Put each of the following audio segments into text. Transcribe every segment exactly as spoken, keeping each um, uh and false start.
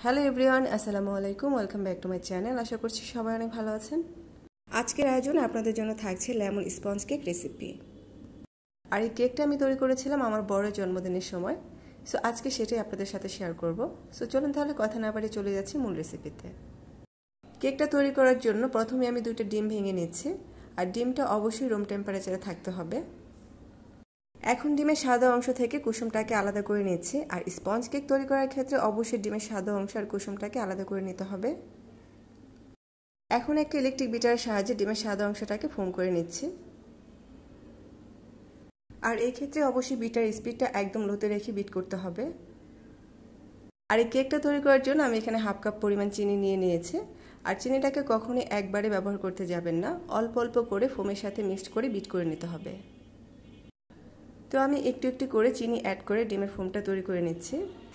Hello everyone, আসসালামু আলাইকুম। Welcome back to my channel. আশা করছি সবাই অনেক ভালো আছেন। আজকের আয়োজনে আপনাদের জন্য থাকছে লেমন স্পঞ্জ কেক রেসিপি। আর এই কেকটা আমি তৈরি করেছিলাম আমার বড় জন্মদিনের সময়। সো আজকে সেটাই আপনাদের সাথে শেয়ার করব। সো চলুন তাহলে কথা না বাড়িয়ে চলে যাচ্ছি মূল রেসিপিতে। কেকটা তৈরি করার জন্য প্রথমে আমি দুইটা ডিম ভেঙে নিচ্ছি। আর ডিমটা অবশ্যই রুম টেম্পারেচারে থাকতে হবে। এখন ডিমের সাদা অংশ থেকে কুসুমটাকে আলাদা করে নিচ্ছি। আর স্পঞ্জ কেক তৈরি করার ক্ষেত্রে অবশ্যই ডিমের সাদা অংশ আর কুসুমটাকে আলাদা করে নিতে হবে। এখন একটা ইলেকট্রিক বিটারের সাহায্যে ডিমের সাদা অংশটাকে ফোম করে নিচ্ছি। আর এই ক্ষেত্রে অবশ্যই বিটার স্পিডটা একদম লোতে রেখে বিট করতে হবে। আর এই কেকটা তৈরি করার জন্য আমি এখানে হাফ কাপ পরিমাণ চিনি নিয়ে নিয়েছি। আর চিনিটাকে কখনোই একবারে ব্যবহার করতে যাবেন না, অল্প অল্প করে ফোমের সাথে মিক্সড করে বিট করে নিতে হবে। তো আমি একটু একটু করে চিনি অ্যাড করে ডিমের ফোমটা তৈরি করে নিচ্ছি।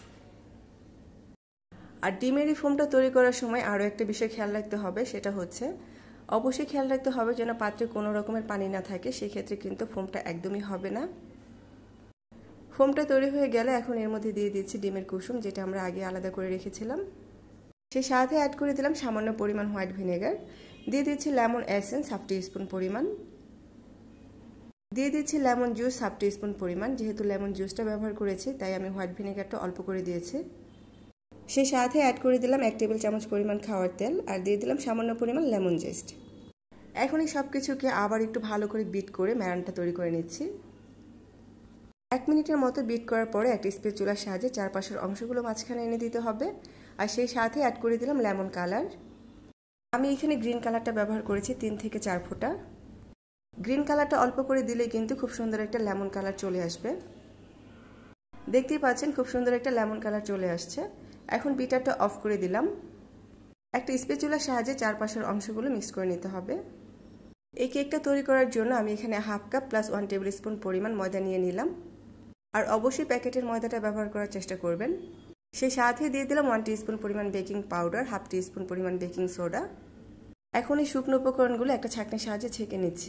আর ডিমের এই ফোমটা তৈরি করার সময় আরও একটা বিষয় খেয়াল রাখতে হবে, সেটা হচ্ছে অবশ্যই খেয়াল রাখতে হবে যেন পাত্রে কোনো রকমের পানি না থাকে, সেক্ষেত্রে কিন্তু ফোমটা একদমই হবে না। ফোমটা তৈরি হয়ে গেলে এখন এর মধ্যে দিয়ে দিচ্ছি ডিমের কুসুম, যেটা আমরা আগে আলাদা করে রেখেছিলাম। সেই সাথে অ্যাড করে দিলাম সামান্য পরিমাণ হোয়াইট ভিনেগার, দিয়ে দিচ্ছি lemon essence half teaspoon পরিমাণ, দিয়ে দিচ্ছি lemon juice half teaspoon পরিমাণ। যেহেতু লেমন জুসটা ব্যবহার করেছি তাই আমি হোয়াইট ভিনেগারটা অল্প করে দিয়েছি। সেই সাথে অ্যাড করে দিলাম এক টেবিল চামচ পরিমাণ খাওয়ার তেল, আর দিয়ে দিলাম সামান্য পরিমাণ লেমন জেস্ট। এখন এই সব কিছুকে আবার একটু ভালো করে বিট করে ম্যারানটা তৈরি করে নিচ্ছি। এক মিনিটের মতো বিট করার পরে একটা স্প্যাচুলার সাহায্যে চারপাশের অংশগুলো মাঝখানে এনে দিতে হবে। আর সেই সাথে অ্যাড করে দিলাম লেমন কালার। আমি এখানে গ্রিন কালারটা ব্যবহার করেছি তিন থেকে চার ফোঁটা। গ্রিন কালারটা অল্প করে দিলে কিন্তু খুব সুন্দর একটা লেমন কালার চলে আসবে। দেখতেই পাচ্ছেন খুব সুন্দর একটা লেমন কালার চলে আসছে। এখন বিটারটা অফ করে দিলাম। একটা স্প্যাচুলার সাহায্যে চারপাশের অংশগুলো মিক্স করে নিতে হবে। এই কেকটা তৈরি করার জন্য আমি এখানে half cup plus one tablespoon পরিমাণ ময়দা নিয়ে নিলাম। আর অবশ্যই প্যাকেটের ময়দাটা ব্যবহার করার চেষ্টা করবেন। সেই সাথে দিয়ে দিলাম ওয়ান টিস্পুন পরিমাণ বেকিং পাউডার, হাফ টিস্পুন পরিমাণ বেকিং সোডা। এখন এই শুকনো উপকরণগুলো একটা ছাঁকনির সাহায্যে ছেঁকে নিচ্ছি।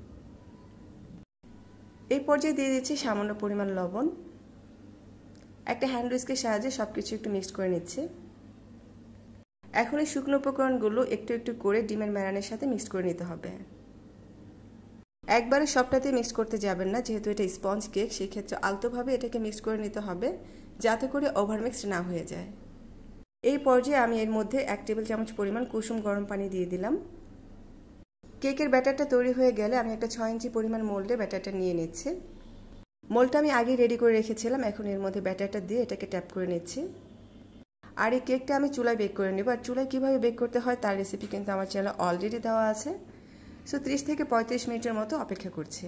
এই পর্যায়ে দিয়ে দিচ্ছি সামান্য পরিমাণ লবণ। একটা হ্যান্ড উইস্কের সাহায্যে সব কিছু একটু মিক্সড করে নিচ্ছি। এখন এই শুকনো উপকরণগুলো একটু একটু করে ডিমের ম্যারানের সাথে মিক্সড করে নিতে হবে। একবারে সবটাতে মিক্স করতে যাবেন না, যেহেতু এটা স্পঞ্জ কেক, সেই ক্ষেত্রে আলতোভাবে এটাকে মিক্স করে নিতে হবে যাতে করে ওভারমিক্সড না হয়ে যায়। এই পর্যায়ে আমি এর মধ্যে এক টেবিল চামচ পরিমাণ কুসুম গরম পানি দিয়ে দিলাম। কেকের ব্যাটারটা তৈরি হয়ে গেলে আমি একটা ছয় ইঞ্চি পরিমাণ মোল্ডে ব্যাটারটা নিয়ে নিচ্ছি। মোল্ডটা আমি আগে রেডি করে রেখেছিলাম। এখন এর মধ্যে ব্যাটারটা দিয়ে এটাকে ট্যাপ করে নিচ্ছি। আর এই কেকটা আমি চুলায় বেক করে নেব। আর চুলায় কীভাবে বেক করতে হয় তার রেসিপি কিন্তু আমার চ্যানেলে অলরেডি দেওয়া আছে। সো ত্রিশ থেকে পঁয়ত্রিশ মিনিটের মতো অপেক্ষা করছি।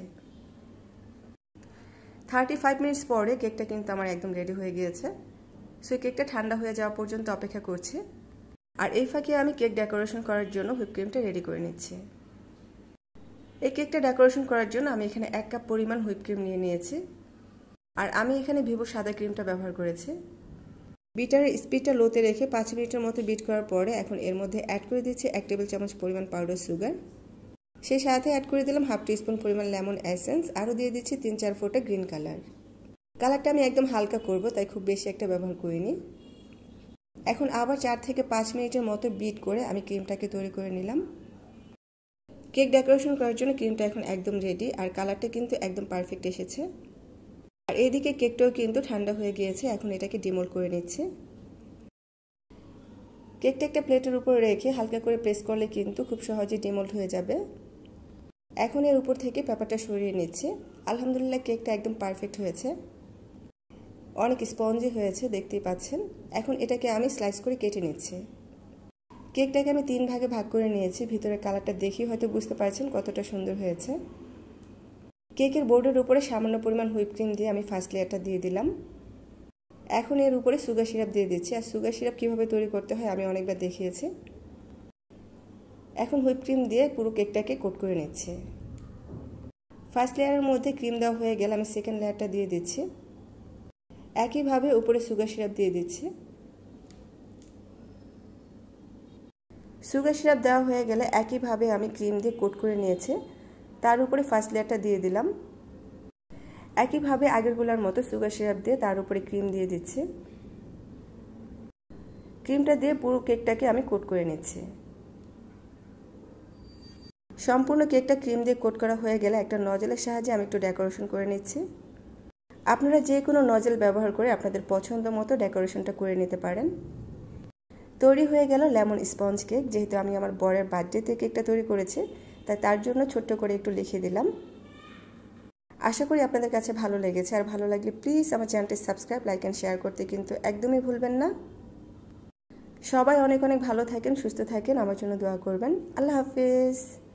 থার্টি ফাইভ মিনিটস পরে কেকটা কিন্তু আমার একদম রেডি হয়ে গিয়েছে। সো এই কেকটা ঠান্ডা হয়ে যাওয়া পর্যন্ত অপেক্ষা করছি। আর এই ফাঁকে আমি কেক ডেকোরেশন করার জন্য হুইপ ক্রিমটা রেডি করে নিচ্ছি। এই কেকটা ডেকোরেশন করার জন্য আমি এখানে এক কাপ পরিমাণ হুইপ ক্রিম নিয়ে নিয়েছি। আর আমি এখানে ভিভো সাদা ক্রিমটা ব্যবহার করেছি। বিটারের স্পিডটা লোতে রেখে পাঁচ মিনিটের মতো বিট করার পরে এখন এর মধ্যে অ্যাড করে দিচ্ছি এক টেবিল চামচ পরিমাণ পাউডার সুগার। সেই সাথে অ্যাড করে দিলাম হাফ টিস্পুন পরিমাণ লেমন এসেন্স, আরও দিয়ে দিচ্ছি তিন চার ফোঁটা গ্রিন কালার। কালারটা আমি একদম হালকা করব, তাই খুব বেশি একটা ব্যবহার করিনি। এখন আবার চার থেকে পাঁচ মিনিটের মতো বিট করে আমি ক্রিমটাকে তৈরি করে নিলাম। কেক ডেকোরেশন করার জন্য ক্রিমটা এখন একদম রেডি। আর কালারটা কিন্তু একদম পারফেক্ট এসেছে। আর এইদিকে কেকটাও কিন্তু ঠান্ডা হয়ে গিয়েছে। এখন এটাকে ডিমোল্ড করে নিচ্ছে। কেকটা একটা প্লেটের উপর রেখে হালকা করে প্রেস করলে কিন্তু খুব সহজে ডিমোল্ড হয়ে যাবে। এখন এর উপর থেকে পেপারটা সরিয়ে নিচ্ছে। আলহামদুলিল্লাহ কেকটা একদম পারফেক্ট হয়েছে, অনেক স্পঞ্জি হয়েছে, দেখতেই পাচ্ছেন। এখন এটাকে আমি স্লাইস করে কেটে নিচ্ছি। কেকটাকে আমি তিন ভাগে ভাগ করে নিয়েছি। ভিতরের কালারটা দেখি হয়তো বুঝতে পারছেন কতটা সুন্দর হয়েছে। কেকের বোর্ডের উপরে সামান্য পরিমাণ হুইপ ক্রিম দিয়ে আমি ফার্স্ট লেয়ারটা দিয়ে দিলাম। এখন এর উপরে সুগার সিরাপ দিয়ে দিচ্ছি। আর সুগার সিরাপ কীভাবে তৈরি করতে হয় আমি অনেকবার দেখিয়েছি। এখন হুইপ ক্রিম দিয়ে পুরো কেকটাকে কোট করে নিচ্ছে। ফার্স্ট লেয়ারের মধ্যে ক্রিম দেওয়া হয়ে গেলে আমি সেকেন্ড লেয়ারটা দিয়ে দিচ্ছি। একইভাবে উপরে সুগার সিরাপ দিয়ে দিচ্ছি। সুগার সিরাপ দেওয়া হয়ে গেলে একইভাবে আমি ক্রিম দিয়ে কোট করে নিয়েছি। তার উপরে ফার্স্ট লেয়ারটা দিয়ে দিলাম। একইভাবে আগেরগুলোর মতো সুগার সিরাপ দিয়ে তার উপরে ক্রিম দিয়ে দিচ্ছি। ক্রিমটা দিয়ে পুরো কেকটাকে আমি কোট করে নিচ্ছি। সম্পূর্ণ কেকটা ক্রিম দিয়ে কোট করা হয়ে গেলে একটা নজলের সাহায্যে আমি একটু ডেকোরেশন করে নিচ্ছি। আপনারা যে কোনো নজল ব্যবহার করে আপনাদের পছন্দ মতো ডেকোরেশনটা করে নিতে পারেন। তৈরি হয়ে গেল লেমন স্পঞ্জ কেক। যেহেতু আমি আমার বরের বার্থডেতে কেকটা তৈরি করেছি, তাই তার জন্য ছোট্ট করে একটু লিখে দিলাম। আশা করি আপনাদের কাছে ভালো লেগেছে, আর ভালো লাগলে প্লিজ আমার চ্যানেলটি সাবস্ক্রাইব, লাইক অ্যান্ড শেয়ার করতে কিন্তু একদমই ভুলবেন না। সবাই অনেক অনেক ভালো থাকেন, সুস্থ থাকেন, আমার জন্য দোয়া করবেন। আল্লাহ হাফেজ।